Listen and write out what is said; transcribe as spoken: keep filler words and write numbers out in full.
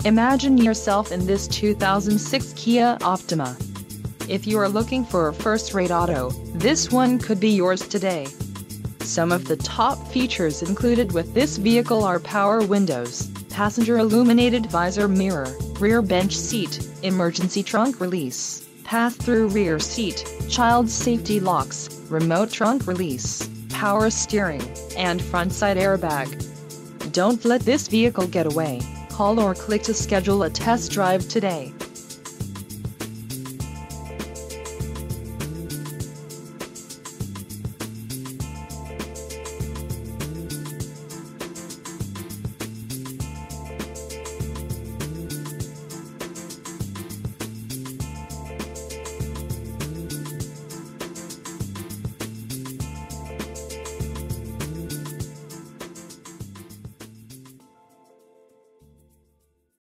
Imagine yourself in this two thousand six Kia Optima. If you are looking for a first-rate auto, this one could be yours today. Some of the top features included with this vehicle are power windows, passenger illuminated visor mirror, rear bench seat, emergency trunk release, pass-through rear seat, child safety locks, remote trunk release, power steering, and front side airbag. Don't let this vehicle get away. Call or click to schedule a test drive today.